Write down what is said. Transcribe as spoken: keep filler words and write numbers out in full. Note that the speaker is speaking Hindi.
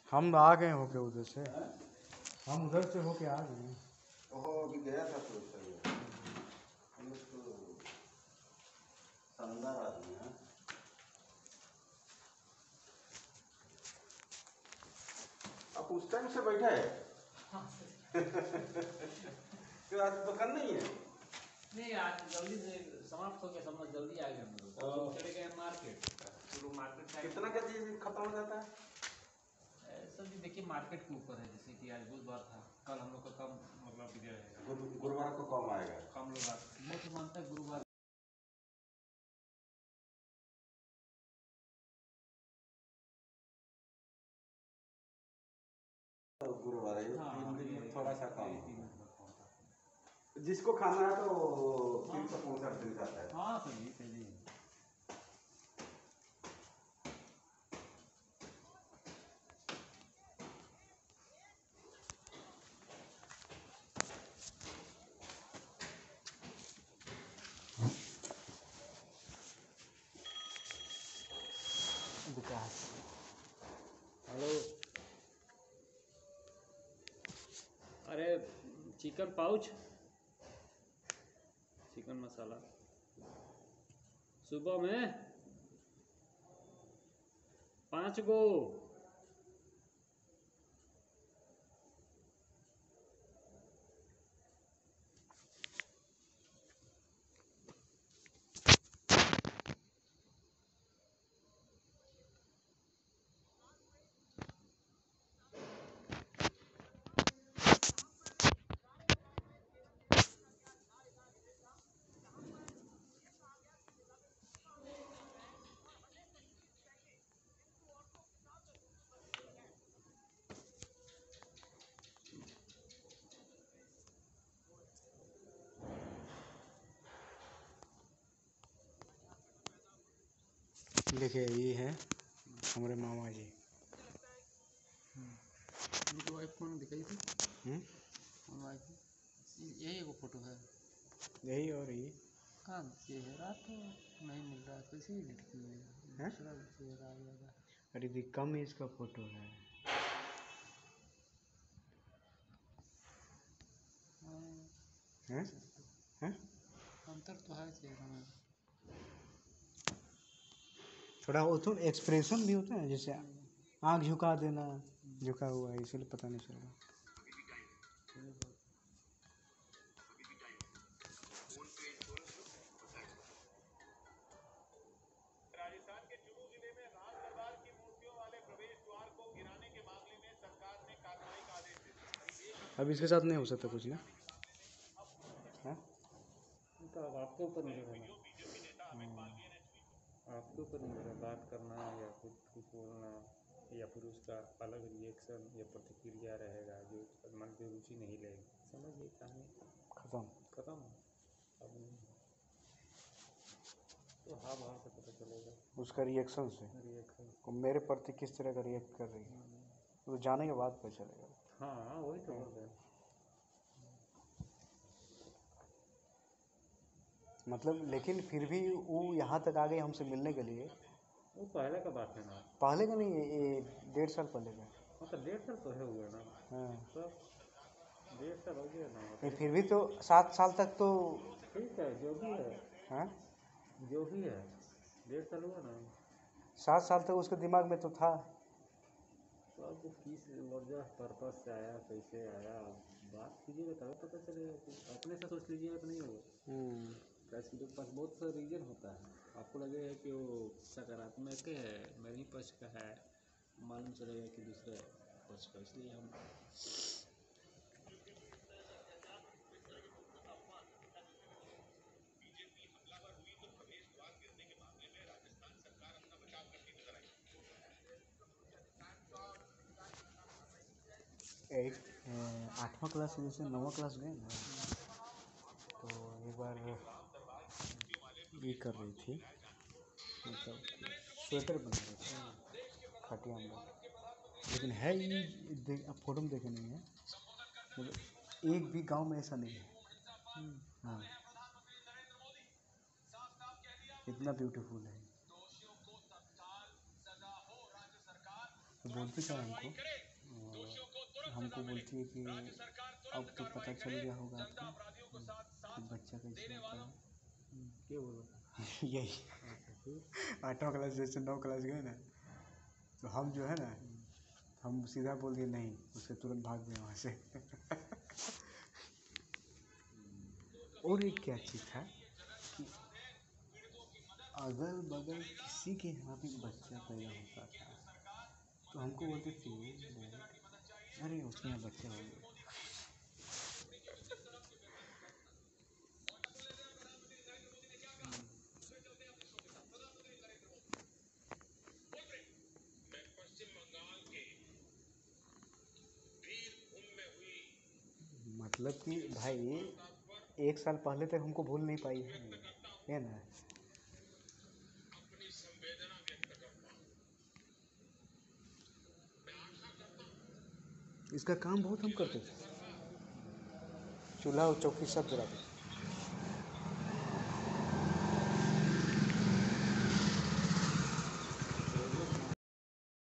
हम आ गए होके उधर से, हम उधर से होके आ गए। ओहो अभी गया था तो सही है। हम उसको शानदार आदमी है। आप उस टाइम से बैठे हैं? क्यों आज दुकान नहीं है? नहीं आज जल्दी से समाप्त हो गया, सब लोग जल्दी आ गए हम लोग। तो चले गए मार्केट, तो मार्केट का कितना का चीज खत्म हो जाता है? सर जी देखिए मार्केट के ऊपर है, जैसे कि आज बुधवार था, कल हम लोग का कम मतलब इधर रहेगा, गुरुवार को कम आएगा। कम लोग आते हैं, बहुत मानता है गुरुवार गुरुवार है, तीन दिन में थोड़ा सा कम। तीन जिसको खाना है तो तीन सौ पैंसठ दिन जाता है। हाँ सर जी सही जी। विकास हेलो, अरे चिकन पाउच, चिकन मसाला सुबह में पाँच गो। देखिए ये है हमारे मामा जी। उनकी वाइफ कौन दिखाई थी? हम्म कौन वाइफ? यही वो फोटो है, यही और ये कहाँ चेहरा तो नहीं मिल रहा, कैसे एडिट की हुई है? हैं? दूसरा चेहरा आ गया था। अरे भी कम एज का फोटो है। हैं हैं अंतर तो है चेहरा में। थोड़ा वो तो एक्सप्रेशन भी होता है, जैसे आँख झुका देना, झुका हुआ है इसलिए पता नहीं चल रहा। राजस्थान के चुरू जिले में राज दरबार की मूर्तियों वाले प्रवेश द्वार को गिराने के मामले में सरकार ने कार्रवाई का आदेश दे दिया। अब इसके साथ नहीं हो सकता कुछ ना? हाँ तो अब आपके ऊपर निर्भर है, आपके ऊपर निर्भर है बात करना या कुछ कुछ बोलना, या फिर उसका अलग रिएक्शन या प्रतिक्रिया रहेगा जो मन की रुचि नहीं लेगी। समझिए कहानी खत्म। खत्म। अब नहीं तो हाँ भाव से पता चलेगा, उसका रिएक्शन से रिएक्शन। वो मेरे प्रति किस तरह का रिएक्ट कर रही है तो जाने के बाद पता चलेगा। हाँ वही तो बोल रहे हैं। मतलब लेकिन फिर भी वो यहाँ तक आ गए हमसे मिलने के लिए। वो पहले का बात है ना, पहले का नहीं, ये डेढ़ साल पहले का। मतलब डेढ़ साल तो है हुआ ना। हाँ तो डेढ़ साल हो गया ना। नहीं फिर भी तो सात साल तक तो। ठीक है जो भी है, हाँ जो भी है डेढ़ साल हुआ ना। सात साल तक उसके दिमाग में तो था। तो आपको किस वजह पर्पज से आया, कैसे आया, बात कीजिएगा तभी पता चलेगा। कि अपने से सोच लीजिएगा तो नहीं होगा। कैसे के पास बहुत सा रीजन होता है, आपको लगेगा कि वो सकारात्मक है, मेरे पक्ष का है, मालूम चलेगा कि दूसरे पक्ष का। इसलिए हम एक आठवां क्लास से जैसे नौवां क्लास गए ना, तो एक बार ये कर रही थी, मतलब स्वेटर बना रही थी खटिया में, लेकिन है ये देख, अब फोटो में देखे नहीं है, मतलब एक भी गांव में ऐसा नहीं है। हाँ इतना ब्यूटीफुल है। तो बोलती क्या हमको, और हमको बोलती है कि अब तो पता चल गया होगा आपको कि बच्चा कैसे होता है। क्या बोला? यही आठवां क्लास जैसे नौ क्लास गए ना, तो हम जो है ना, हम सीधा बोल दिए नहीं, उससे तुरंत भाग गए वहाँ से। और एक क्या चीज़ था कि अगल बगल किसी के यहाँ भी बच्चा पैदा होता था तो हमको बोलते थे अरे उसके यहाँ बच्चा हो गया। मतलब कि भाई एक साल पहले तक हमको भूल नहीं पाई है, है ना। इसका काम बहुत हम करते थे, चूल्हा और चौकी सब जलाते थे।